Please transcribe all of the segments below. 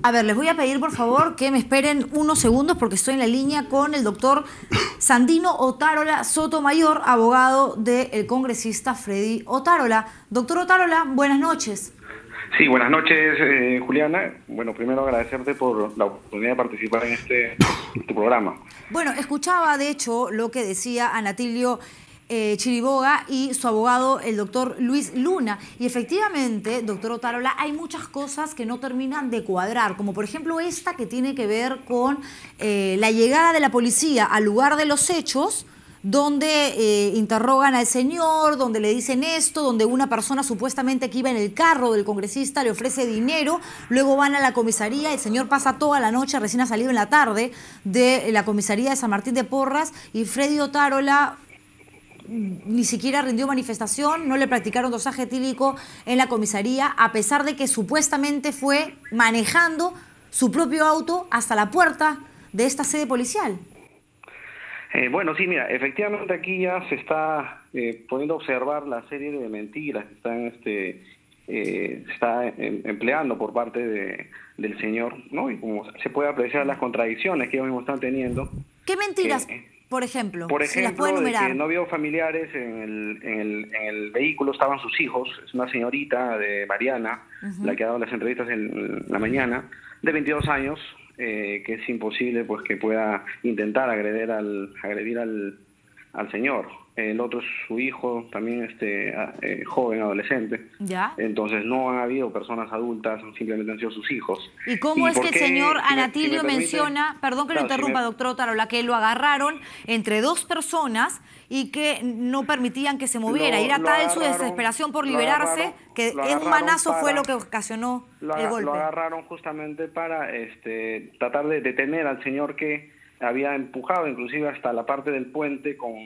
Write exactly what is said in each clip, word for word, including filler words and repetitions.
A ver, les voy a pedir por favor que me esperen unos segundos porque estoy en la línea con el doctor Sandino Otárola Sotomayor, abogado del congresista Freddy Otárola. Doctor Otárola, buenas noches. Sí, buenas noches, eh, Juliana. Bueno, primero agradecerte por la oportunidad de participar en este tu programa. Bueno, escuchaba de hecho lo que decía Anatilio Eh, Chiriboga y su abogado, el doctor Luis Luna. Y efectivamente, doctor Otárola, hay muchas cosas que no terminan de cuadrar, como por ejemplo esta que tiene que ver con eh, la llegada de la policía al lugar de los hechos, donde eh, interrogan al señor, donde le dicen esto, donde una persona supuestamente que iba en el carro del congresista le ofrece dinero, luego van a la comisaría, el señor pasa toda la noche, recién ha salido en la tarde de la comisaría de San Martín de Porras, y Freddy Otárola ni siquiera rindió manifestación, no le practicaron dosaje etílico en la comisaría, a pesar de que supuestamente fue manejando su propio auto hasta la puerta de esta sede policial. Eh, bueno, sí, mira, efectivamente aquí ya se está eh, poniendo a observar la serie de mentiras que están, este, eh, se está em, empleando por parte de, del señor, ¿no? Y como se puede apreciar las contradicciones que ellos mismos están teniendo. ¿Qué mentiras? Eh, Por ejemplo, Por si las ejemplo, puede de enumerar. que no vio familiares en el, en, el, en el vehículo, estaban sus hijos, es una señorita de Mariana, uh-huh. la que ha dado las entrevistas en la mañana, de veintidós años, eh, que es imposible pues que pueda intentar agredir al, agredir al, al señor. El otro es su hijo, también este eh, joven, adolescente. ¿Ya? Entonces no han habido personas adultas, simplemente han sido sus hijos. ¿Y cómo ¿Y es que el qué, señor si Anatilio me, si me menciona, permite, perdón que claro, lo interrumpa, si me, doctor Otárola, que lo agarraron entre dos personas y que no permitían que se moviera? Lo, Era lo tal su agarraron, desesperación por lo liberarse agarraron, que lo en un manazo para, fue lo que ocasionó lo, el golpe. Lo agarraron justamente para este, tratar de detener al señor que había empujado inclusive hasta la parte del puente con...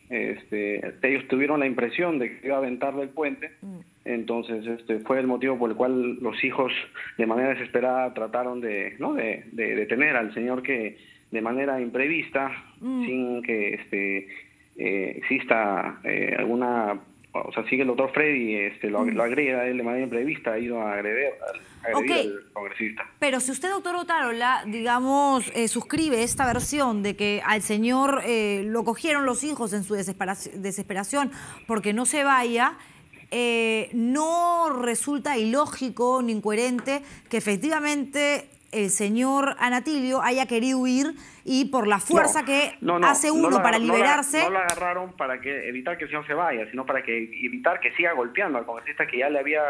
Este, ellos tuvieron la impresión de que iba a aventar del puente, mm. entonces este fue el motivo por el cual los hijos de manera desesperada trataron de, ¿no? de, de detener al señor que de manera imprevista, mm. sin que este eh, exista eh, alguna, o sea, sigue el doctor Freddy, este, lo, mm. lo agrega él de manera imprevista, ha ido a agredir, a agredir okay. al congresista. Pero si usted, doctor Otárola, digamos, eh, suscribe esta versión de que al señor eh, lo cogieron los hijos en su desesperación, desesperación porque no se vaya, eh, no resulta ilógico ni incoherente que efectivamente el señor Anatilio haya querido huir y por la fuerza no, que no, no, hace uno no para la, liberarse... No la, no la agarraron para que evitar que el señor se vaya, sino para que evitar que siga golpeando al congresista que ya le había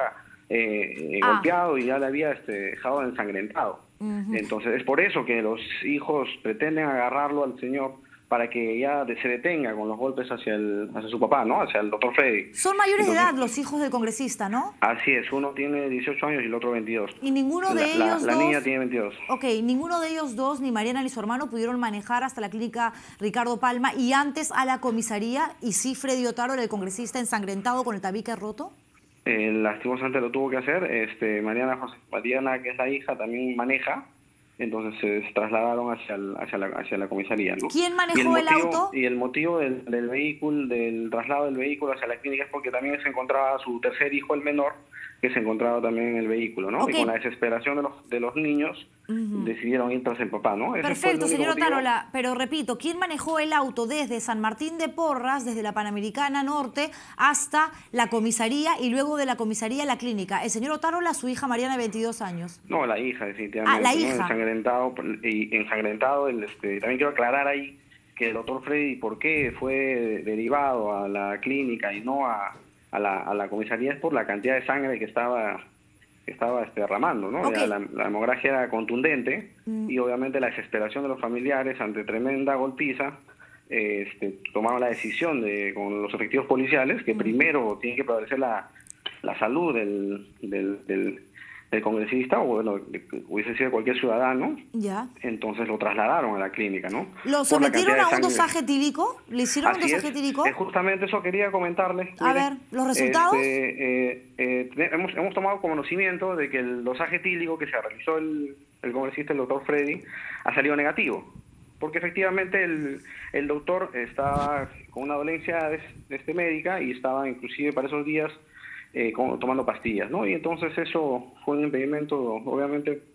eh, ah. golpeado y ya le había este, dejado ensangrentado. Uh-huh. Entonces es por eso que los hijos pretenden agarrarlo al señor para que ya se detenga con los golpes hacia el hacia su papá, ¿no? Hacia el doctor Freddy. Son mayores Entonces, de edad los hijos del congresista, ¿no? Así es, uno tiene dieciocho años y el otro veintidós. ¿Y ninguno de la, ellos la, dos? La niña tiene veintidós. Ok, ninguno de ellos dos, ni Mariana ni su hermano, pudieron manejar hasta la clínica Ricardo Palma y antes a la comisaría, y sí Freddy Otárola, el congresista, ensangrentado con el tabique roto. Eh, lastimosamente lo tuvo que hacer. Este, Mariana, José, Mariana, que es la hija, también maneja. Entonces se trasladaron hacia, el, hacia, la, hacia la comisaría, ¿no? ¿Quién manejó y el, motivo, el auto? Y el motivo del, del vehículo, del traslado del vehículo hacia la clínica es porque también se encontraba su tercer hijo, el menor, que se encontraba también en el vehículo, ¿no? Okay. Y con la desesperación de los, de los niños, uh-huh. decidieron ir tras el papá, ¿no? Ese Perfecto, señor Otárola, pero repito, ¿quién manejó el auto desde San Martín de Porras, desde la Panamericana Norte, hasta la comisaría y luego de la comisaría a la clínica? ¿El señor Otárola, su hija Mariana, de veintidós años? No, la hija, definitivamente. Ah, la hija. ¿no? Ensangrentado, y ensangrentado, el, este, también quiero aclarar ahí que el doctor Freddy, ¿por qué fue derivado a la clínica y no a, a, la, a la comisaría? Es por la cantidad de sangre que estaba... estaba este, derramando, ¿no? Okay. La, la hemorragia era contundente mm. y obviamente la desesperación de los familiares ante tremenda golpiza, eh, este, tomaron la decisión de con los efectivos policiales que mm. primero tiene que prevalecer la, la salud del, del, del, del congresista o bueno, hubiese sido cualquier ciudadano. Ya. Entonces lo trasladaron a la clínica, ¿no? ¿Lo sometieron a un dosaje etílico? ¿Le hicieron Así un dosaje es. etílico? Eh, justamente eso quería comentarle. A Mire, ver, ¿los resultados? Este, eh, eh, hemos, hemos tomado conocimiento de que el dosaje etílico que se realizó el, el congresista, el doctor Freddy, ha salido negativo. Porque efectivamente el, el doctor estaba con una dolencia de, de este médica y estaba inclusive para esos días eh, con, tomando pastillas, ¿no? Y entonces eso fue un impedimento, obviamente,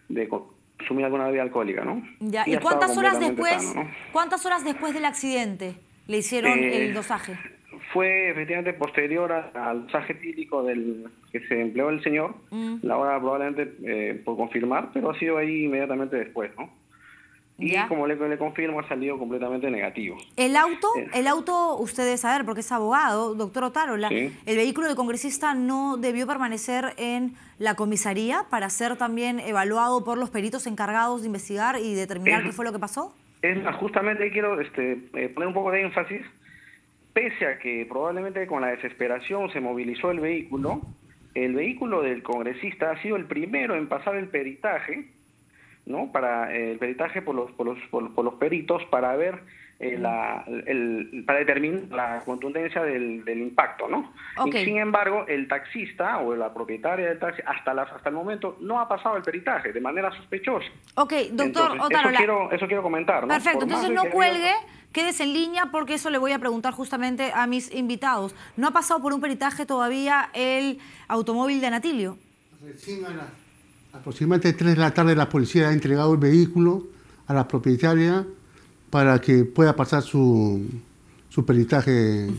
de consumir alguna bebida alcohólica, ¿no? Ya. Y ¿Y ya estaba cuántas horas completamente después, sano, ¿no? cuántas horas después del accidente le hicieron Eh, el dosaje? Fue efectivamente posterior a- al dosaje típico del que se empleó el señor, Mm. la hora probablemente eh, por confirmar, pero ha sido ahí inmediatamente después, ¿no? Y Ya. como le, le confirmo, ha salido completamente negativo. El auto, Eh. el auto, usted debe saber, porque es abogado, doctor Otárola, Sí. el vehículo del congresista no debió permanecer en la comisaría para ser también evaluado por los peritos encargados de investigar y determinar Es- qué fue lo que pasó. Es más, justamente ahí quiero este, eh, poner un poco de énfasis, pese a que probablemente con la desesperación se movilizó el vehículo, el vehículo del congresista ha sido el primero en pasar el peritaje, ¿no? Para eh, el peritaje por los por los por, por los peritos para ver eh, la el, para determinar la contundencia del, del impacto, ¿no? Ok. Y sin embargo, el taxista o la propietaria del taxi hasta la, hasta el momento no ha pasado el peritaje de manera sospechosa. Ok, doctor Entonces, eso Otárola. quiero eso quiero comentar, ¿no? Perfecto, Por más entonces de no que haya- cuelgue, quédese en línea porque eso le voy a preguntar justamente a mis invitados. ¿No ha pasado por un peritaje todavía el automóvil de Anatilio? Recién a las aproximadamente tres de la tarde la policía ha entregado el vehículo a la propietaria para que pueda pasar su, su peritaje.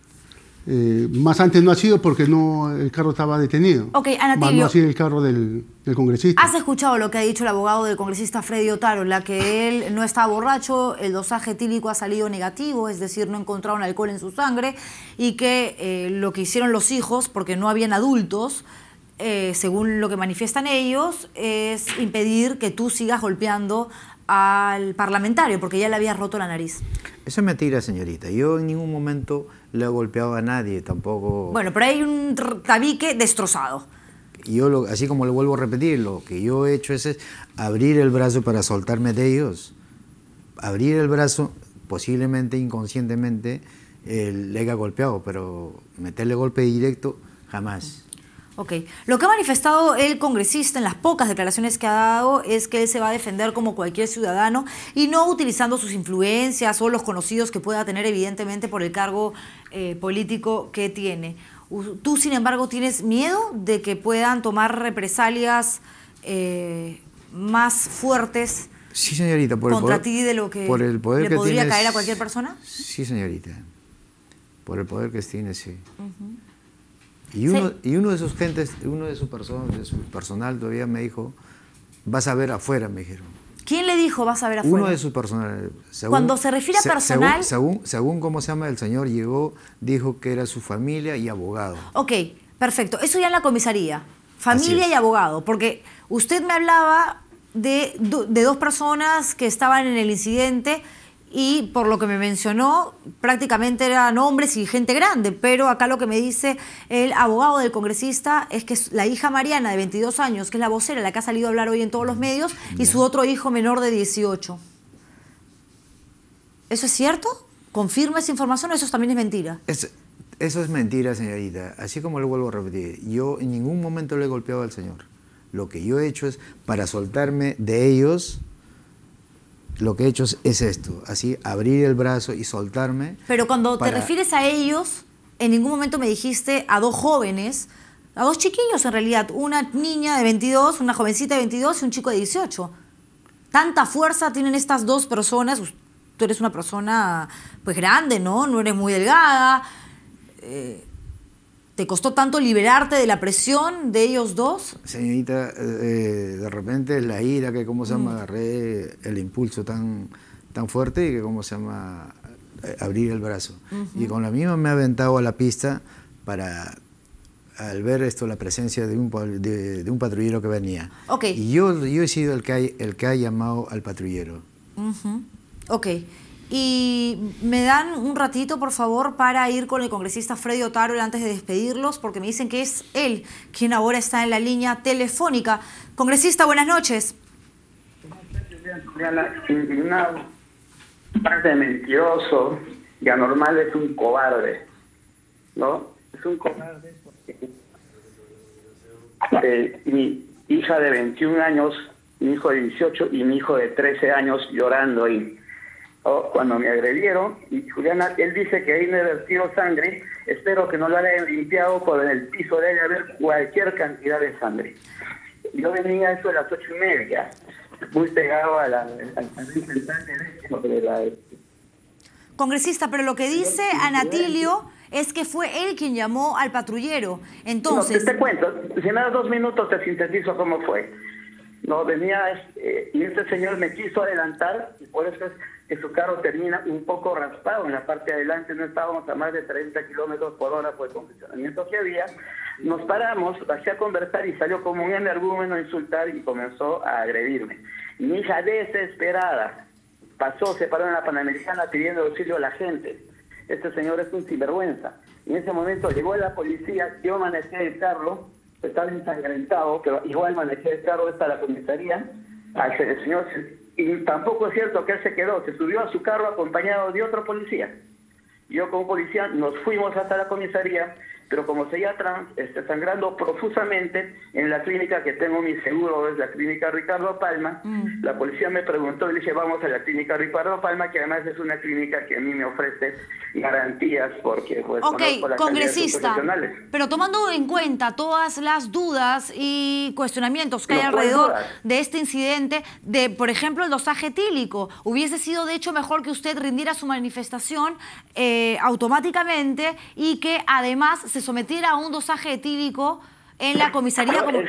Eh, más antes no ha sido porque no, el carro estaba detenido. Ok, Más Anatilio. no ha sido el carro del, del congresista. ¿Has escuchado lo que ha dicho el abogado del congresista Freddy Otárola, que él no estaba borracho, el dosaje etílico ha salido negativo, es decir, no encontraron alcohol en su sangre, y que eh, lo que hicieron los hijos, porque no habían adultos, eh, según lo que manifiestan ellos, es impedir que tú sigas golpeando al parlamentario, porque ya le habías roto la nariz? Eso es mentira, señorita. Yo en ningún momento le he golpeado a nadie, tampoco... Bueno, pero hay un tr- tabique destrozado. Yo, lo, así como le vuelvo a repetir, lo que yo he hecho es, es abrir el brazo para soltarme de ellos. Abrir el brazo, posiblemente inconscientemente, eh, le haya golpeado, pero meterle golpe directo, jamás. Ok. Lo que ha manifestado el congresista en las pocas declaraciones que ha dado es que él se va a defender como cualquier ciudadano y no utilizando sus influencias o los conocidos que pueda tener evidentemente por el cargo eh, político que tiene. U- Tú, sin embargo, ¿tienes miedo de que puedan tomar represalias eh, más fuertes Sí, señorita. Por contra el poder, ti de lo que por el poder le que podría tienes- caer a cualquier persona? Sí, señorita. Por el poder que tiene, sí. Y uno, Sí. y uno de sus gentes, uno de sus personas, de su personal todavía me dijo, vas a ver afuera, me dijeron. ¿Quién le dijo vas a ver afuera? Uno de sus personal. según- Cuando se refiere a se- personal- Según, según, según cómo se llama el señor, llegó, dijo que era su familia y abogado. Ok, perfecto. Eso ya en la comisaría. Familia Así y es. abogado. Porque usted me hablaba de, do- de dos personas que estaban en el incidente y por lo que me mencionó prácticamente eran hombres y gente grande. Pero acá lo que me dice el abogado del congresista es que es la hija Mariana de veintidós años, que es la vocera, la que ha salido a hablar hoy en todos los medios, y su otro hijo menor de dieciocho. ¿Eso es cierto? ¿Confirma esa información o eso también es mentira? Es- eso es mentira, señorita. Así como le vuelvo a repetir, yo en ningún momento le he golpeado al señor. Lo que yo he hecho es, para soltarme de ellos, lo que he hecho es, es esto, así, abrir el brazo y soltarme. Pero cuando para- te refieres a ellos, en ningún momento me dijiste a dos jóvenes, a dos chiquillos en realidad, una niña de veintidós, una jovencita de veintidós y un chico de dieciocho. Tanta fuerza tienen estas dos personas. Tú eres una persona pues grande, ¿no? No eres muy delgada. Eh, ¿Te costó tanto liberarte de la presión de ellos dos? Señorita, eh, de repente la ira, que cómo se llama, agarré el impulso tan, tan fuerte y que cómo se llama, eh, abrir el brazo. Y con la misma me he aventado a la pista para, al ver esto, la presencia de un, pa- de, de un patrullero que venía. Ok. Y yo, yo he sido el que, ha, el que ha llamado al patrullero. Ujú. Ok. Y me dan un ratito, por favor, para ir con el congresista Freddy Otárola antes de despedirlos, porque me dicen que es él quien ahora está en la línea telefónica. Congresista, buenas noches. Juliana, indignado, parte de mentiroso y anormal, es un cobarde, ¿no? Es un cobarde porque eh, mi hija de veintiún años, mi hijo de dieciocho y mi hijo de trece años llorando ahí. ¿No? Cuando me agredieron, y Juliana, él dice que ahí me vertido sangre, espero que no lo hayan limpiado, porque en el piso debe haber cualquier cantidad de sangre. Yo venía eso de las ocho y media, muy pegado a la, al jardín central de la... Congresista, pero lo que dice Anatilio es que fue él quien llamó al patrullero. Entonces... No, te, te cuento, si me das dos minutos te sintetizo cómo fue. No, venía eh, y este señor me quiso adelantar, y por eso es que su carro termina un poco raspado en la parte de adelante. No estábamos a más de treinta kilómetros por hora por el congestionamiento que había. Nos paramos, bajé a conversar y salió como un energúmeno a insultar y comenzó a agredirme. Mi hija desesperada pasó, se paró en la Panamericana pidiendo auxilio a la gente. Este señor es un sinvergüenza. En ese momento llegó la policía, yo manejé el carro, estaba ensangrentado, pero igual manejé el carro hasta la comisaría. El señor, y tampoco es cierto que él se quedó, se subió a su carro acompañado de otro policía. Yo como policía nos fuimos hasta la comisaría, pero como seguía este, sangrando profusamente en la clínica que tengo mi seguro, es la clínica Ricardo Palma, mm. la policía me preguntó y le dije, vamos a la clínica Ricardo Palma, que además es una clínica que a mí me ofrece garantías porque pues ok, congresista, pero tomando en cuenta todas las dudas y cuestionamientos que no hay alrededor de este incidente, de por ejemplo el dosaje etílico, hubiese sido de hecho mejor que usted rindiera su manifestación eh, automáticamente y que además se sometiera a un dosaje etílico en la comisaría. Como...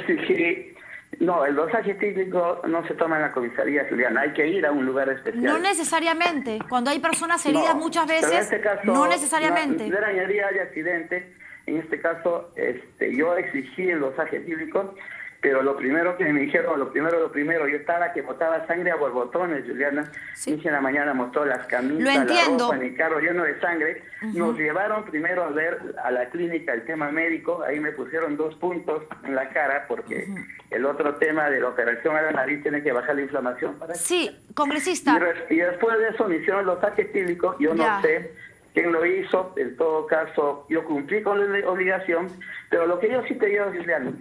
No, el dosaje etílico no se toma en la comisaría, Juliana, hay que ir a un lugar especial. No necesariamente, cuando hay personas heridas no, muchas veces, en este caso, no necesariamente. No era añadida de accidente, en este caso este, yo exigí el dosaje etílico, pero lo primero que me dijeron, lo primero, lo primero, yo estaba que botaba sangre a borbotones, Juliana. Sí. Dije en la mañana mostró las camisas, la ropa, mi carro lleno de sangre. Uh-huh. Nos llevaron primero a ver a la clínica el tema médico, ahí me pusieron dos puntos en la cara porque uh-huh. el otro tema de la operación a la nariz tiene que bajar la inflamación. Para sí, congresista. Y, res, y después de eso me hicieron los dosaje etílico, yo ya. no sé quién lo hizo, en todo caso yo cumplí con la obligación, pero lo que yo sí te digo, Juliana,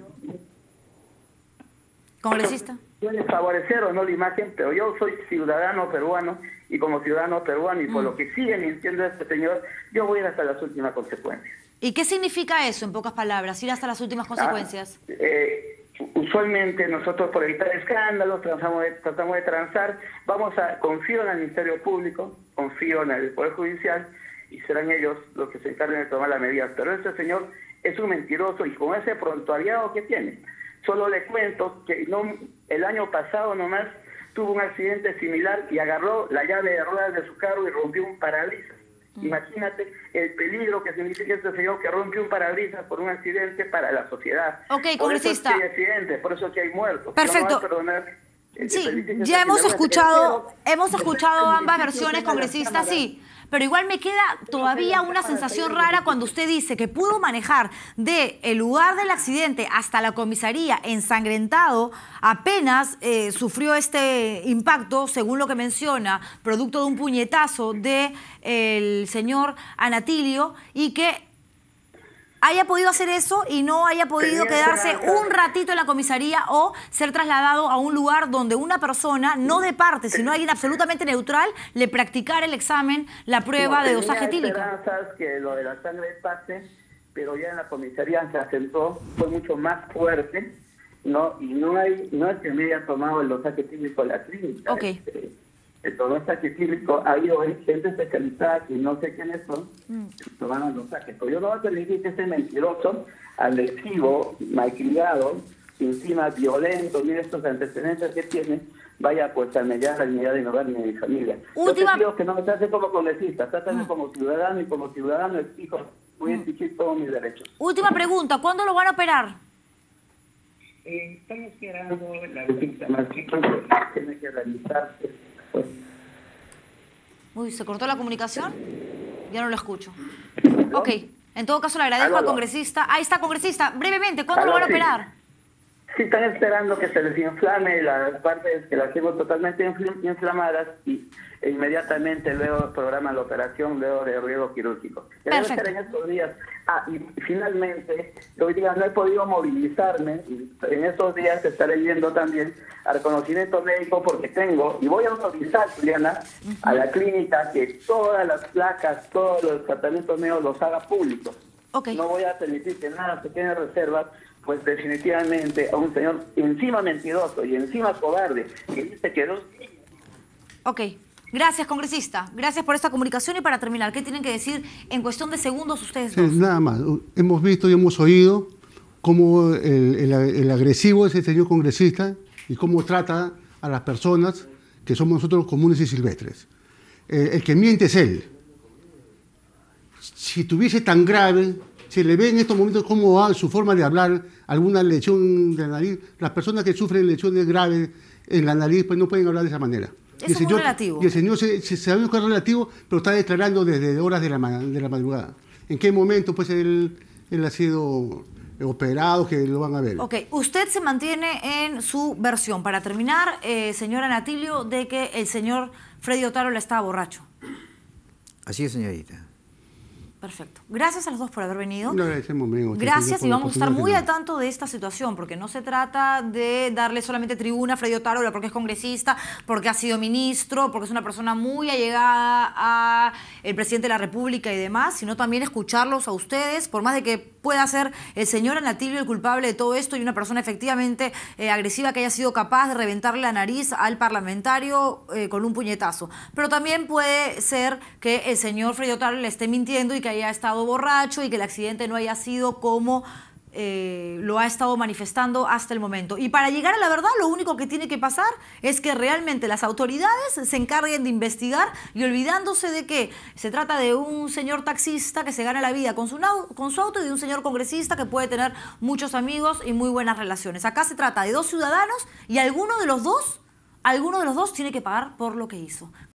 congresista. Puede favorecer o no la imagen, pero yo soy ciudadano peruano y como ciudadano peruano y por mm. lo que sigue mintiendo este señor, yo voy a ir hasta las últimas consecuencias. ¿Y qué significa eso, en pocas palabras, ir hasta las últimas consecuencias? Ah, eh, usualmente nosotros por evitar escándalos tratamos de, tratamos de transar, vamos a, confío en el Ministerio Público, confío en el Poder Judicial y serán ellos los que se encarguen de tomar las medidas. Pero este señor es un mentiroso y con ese prontuariado que tiene. Solo le cuento que no, el año pasado nomás tuvo un accidente similar y agarró la llave de ruedas de su carro y rompió un parabrisas. Mm. Imagínate el peligro que significa este señor que rompió un parabrisas por un accidente para la sociedad. Ok, congresista. Por eso hay accidentes, por eso que hay muertos. Perfecto. No perdonar, eh, sí, ya hemos escuchado, hemos escuchado ambas versiones, congresista, sí. Pero igual me queda todavía una sensación rara cuando usted dice que pudo manejar de el lugar del accidente hasta la comisaría ensangrentado, apenas eh, sufrió este impacto, según lo que menciona, producto de un puñetazo del de señor Anatilio, y que haya podido hacer eso y no haya podido quedarse un ratito en la comisaría o ser trasladado a un lugar donde una persona, no de parte, sino alguien absolutamente neutral, le practicara el examen, la prueba no, de dosaje etílico. Esperanzas que lo de la sangre pase, pero ya en la comisaría se asentó, fue mucho más fuerte, ¿no? Y no hay, no es que me haya tomado el dosaje etílico de la clínica. Ok. Este, el dosaje etílico, ha habido gente especializada que no sé quiénes son, mm. tomaron los dosajes. Pero yo no voy a permitir que ese mentiroso, agresivo, malcriado, encima violento, mire estos antecedentes que tiene, vaya pues a mediar la dignidad de mi hogar y de mi familia. Última... Yo te pido que no me trate como congresista, trátame mm. como ciudadano y como ciudadano exijo, voy a exigir todos mis derechos. Última pregunta, ¿cuándo lo van a operar? Eh, estamos esperando la visita más chica que tiene que realizarse. Pues. Uy, ¿se cortó la comunicación? Ya no lo escucho. Ok, en todo caso le agradezco al congresista. Ahí está, congresista. Brevemente, ¿cuándo lo van a sí. operar? Sí, están esperando que se les inflame las partes que las tengo totalmente inflamadas y e inmediatamente luego programan la operación luego de riesgo quirúrgico. Debe ser en estos días. Ah, y finalmente, hoy día no he podido movilizarme, y en estos días estaré yendo también al reconocimiento médico porque tengo, y voy a autorizar, Juliana, uh-huh. a la clínica que todas las placas, todos los tratamientos médicos los haga públicos. Okay. No voy a permitir que nada se quede en reservas pues definitivamente a un señor encima mentiroso y encima cobarde, que dice que dos... Ok. Gracias, congresista. Gracias por esta comunicación. Y para terminar, ¿qué tienen que decir en cuestión de segundos ustedes Sí, dos? nada más. Hemos visto y hemos oído cómo el, el- el agresivo es el señor congresista y cómo trata a las personas que somos nosotros comunes y silvestres. Eh, el que miente es él. Si tuviese tan grave, se le ve en estos momentos cómo va su forma de hablar, alguna lesión de la nariz. Las personas que sufren lesiones graves en la nariz pues no pueden hablar de esa manera. Eso es muy relativo. Y el señor se, se sabe que es relativo, pero está declarando desde horas de la, ma- de la madrugada. ¿En qué momento pues él, él ha sido operado, que lo van a ver? Ok, usted se mantiene en su versión. Para terminar, eh, señora Natilio, de que el señor Freddy Otárola estaba borracho. Así es, señorita. Perfecto. Gracias a los dos por haber venido. No, ese momento, Gracias, por y la vamos a estar oportunidad muy que al tanto de esta situación, porque no se trata de darle solamente tribuna a Freddy Otárola porque es congresista, porque ha sido ministro, porque es una persona muy allegada a el presidente de la República y demás, sino también escucharlos a ustedes, por más de que pueda ser el señor Anatilio el culpable de todo esto y una persona efectivamente eh, agresiva que haya sido capaz de reventarle la nariz al parlamentario eh, con un puñetazo. Pero también puede ser que el señor Freddy Otárola le esté mintiendo y que haya estado borracho y que el accidente no haya sido como eh, lo ha estado manifestando hasta el momento. Y para llegar a la verdad, lo único que tiene que pasar es que realmente las autoridades se encarguen de investigar y olvidándose de que se trata de un señor taxista que se gana la vida con su, nau- con su auto y de un señor congresista que puede tener muchos amigos y muy buenas relaciones. Acá se trata de dos ciudadanos y alguno de los dos, alguno de los dos tiene que pagar por lo que hizo.